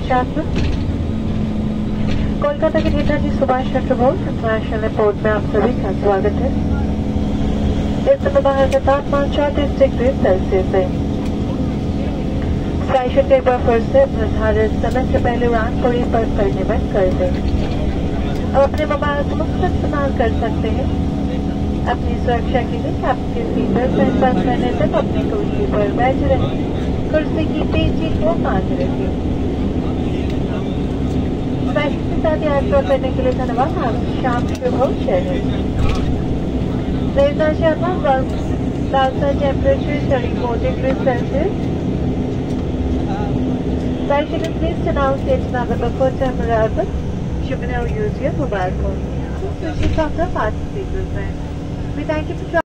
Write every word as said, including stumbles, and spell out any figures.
पश्चात कोलकाता के Netaji Subhash Chandra Bose international airport में आप सभी का स्वागत है। इस समय बाहर का तापमान चौंतीस डिग्री सेल्सियस है। फ्लाई शेड एक बार फिर से निर्धारित समय से पहले उड़ान को रिपोर्ट करने में कर दें। अब अपने मोबाइल का मुफ्त इस्तेमाल कर सकते हैं। अपनी सुरक्षा के लिए आपके सीट बेल्ट बंद करने तक अपनी कुर्सी पर बैठ रहे। कुर्सी की पेची को बांध रखिए। फ्लाइट के साथ यात्रा करने के लिए धन्यवाद। आप शाम शुभ हो। Ladies and gentlemen, the outside temperature is thirty-four degrees Celsius. Flight attendant, please turn out gate number before time arrival. You may now use your mobile phone. Switch off the fast speakers. We thank you for